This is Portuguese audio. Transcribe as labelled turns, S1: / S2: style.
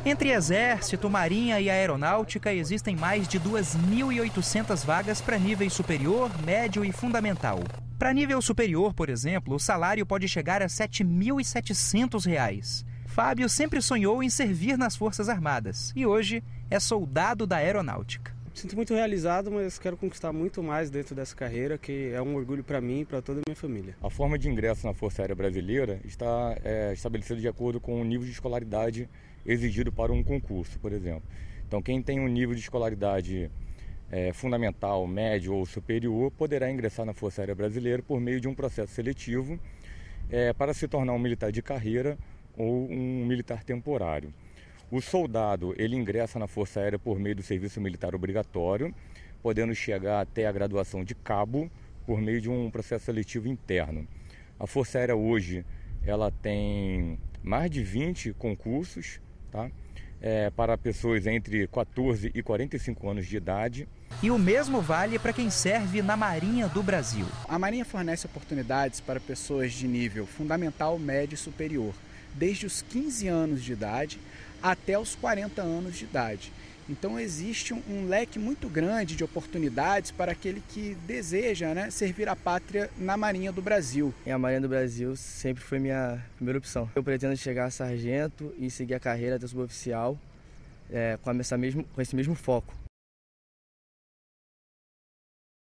S1: Entre Exército, Marinha e Aeronáutica, existem mais de 2.800 vagas para nível superior, médio e fundamental. Para nível superior, por exemplo, o salário pode chegar a R$ 7.700. Fábio sempre sonhou em servir nas Forças Armadas e hoje é soldado da Aeronáutica.
S2: Sinto muito realizado, mas quero conquistar muito mais dentro dessa carreira, que é um orgulho para mim e para toda a minha família.
S3: A forma de ingresso na Força Aérea Brasileira está estabelecida de acordo com o nível de escolaridade exigido para um concurso, por exemplo. Então, quem tem um nível de escolaridade fundamental, médio ou superior, poderá ingressar na Força Aérea Brasileira por meio de um processo seletivo para se tornar um militar de carreira ou um militar temporário. O soldado, ele ingressa na Força Aérea por meio do serviço militar obrigatório, podendo chegar até a graduação de cabo por meio de um processo seletivo interno. A Força Aérea hoje, ela tem mais de 20 concursos, tá? Para pessoas entre 14 e 45 anos de idade.
S1: E o mesmo vale para quem serve na Marinha do Brasil.
S4: A Marinha fornece oportunidades para pessoas de nível fundamental, médio e superior, desde os 15 anos de idade até os 40 anos de idade. Então existe um leque muito grande de oportunidades para aquele que deseja, servir a pátria na Marinha do Brasil.
S5: E a Marinha do Brasil sempre foi minha primeira opção. Eu pretendo chegar a sargento e seguir a carreira até suboficial com esse mesmo foco.